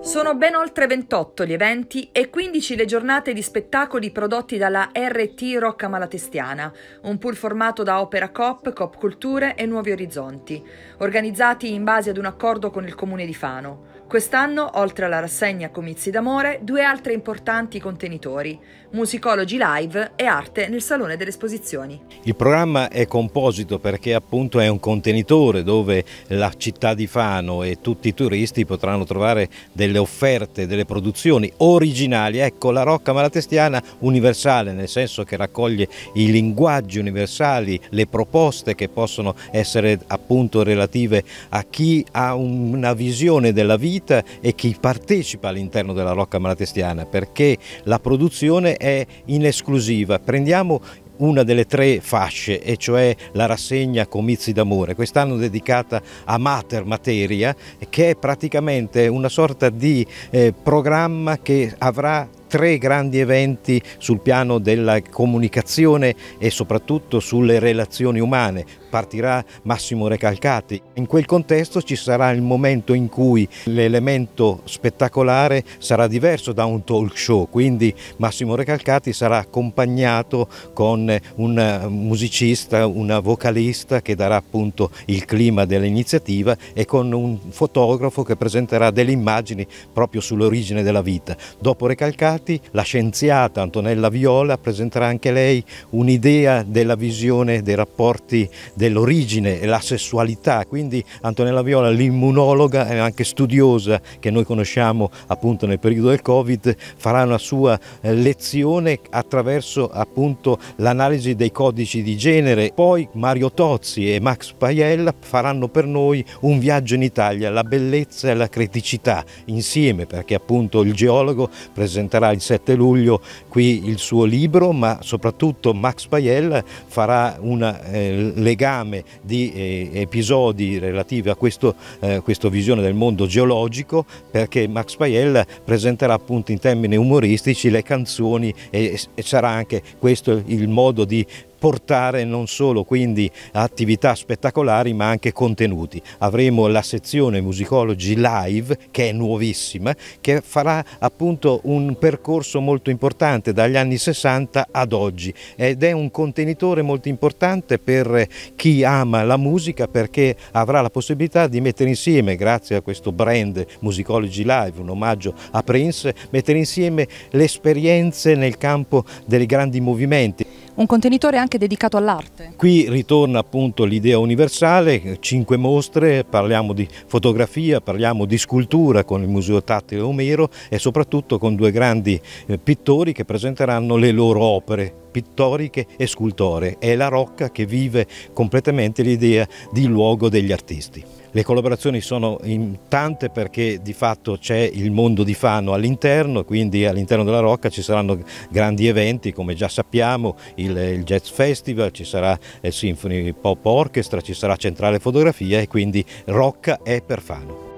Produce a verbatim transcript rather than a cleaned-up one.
Sono ben oltre ventotto gli eventi e quindici le giornate di spettacoli prodotti dalla R T Rocca Malatestiana, un pool formato da Opera Coop, Coop Culture e Nuovi Orizzonti, organizzati in base ad un accordo con il Comune di Fano. Quest'anno, oltre alla rassegna Comizi d'amore, due altri importanti contenitori, musicologi live e arte nel Salone delle Esposizioni. Il programma è composito perché appunto è un contenitore dove la città di Fano e tutti i turisti potranno trovare delle offerte, delle produzioni originali. Ecco, la Rocca Malatestiana universale, nel senso che raccoglie i linguaggi universali, le proposte che possono essere appunto relative a chi ha una visione della vita e chi partecipa all'interno della Rocca Malatestiana, perché la produzione è in esclusiva. Prendiamo una delle tre fasce, e cioè la rassegna Comizi d'amore, quest'anno dedicata a Mater Materia, che è praticamente una sorta di eh, programma che avrà tre grandi eventi sul piano della comunicazione e soprattutto sulle relazioni umane. Partirà Massimo Recalcati. In quel contesto ci sarà il momento in cui l'elemento spettacolare sarà diverso da un talk show, quindi Massimo Recalcati sarà accompagnato con un musicista, una vocalista che darà appunto il clima dell'iniziativa e con un fotografo che presenterà delle immagini proprio sull'origine della vita. Dopo Recalcati la scienziata Antonella Viola presenterà anche lei un'idea della visione dei rapporti dell'origine e la sessualità, quindi Antonella Viola, l'immunologa e anche studiosa che noi conosciamo appunto nel periodo del Covid, farà una sua lezione attraverso appunto l'analisi dei codici di genere. Poi Mario Tozzi e Max Paiella faranno per noi un viaggio in Italia, la bellezza e la criticità insieme, perché appunto il geologo presenterà il sette luglio qui il suo libro, ma soprattutto Max Paiella farà un eh, legame di eh, episodi relativi a questo, eh, questa visione del mondo geologico, perché Max Paiella presenterà appunto in termini umoristici le canzoni e, e sarà anche questo il modo di portare non solo quindi attività spettacolari ma anche contenuti. Avremo la sezione Musicologi Live, che è nuovissima, che farà appunto un percorso molto importante dagli anni sessanta ad oggi ed è un contenitore molto importante per chi ama la musica, perché avrà la possibilità di mettere insieme, grazie a questo brand Musicologi Live, un omaggio a Prince, mettere insieme le esperienze nel campo dei grandi movimenti. Un contenitore anche dedicato all'arte. Qui ritorna appunto l'idea universale, cinque mostre, parliamo di fotografia, parliamo di scultura con il Museo Tattile Omero e soprattutto con due grandi eh, pittori che presenteranno le loro opere pittoriche e scultoree. È la Rocca che vive completamente l'idea di luogo degli artisti. Le collaborazioni sono in tante perché di fatto c'è il mondo di Fano all'interno, quindi all'interno della Rocca ci saranno grandi eventi come già sappiamo, il, il Jazz Festival, ci sarà il Symphony Pop Orchestra, ci sarà Centrale Fotografia e quindi Rocca è per Fano.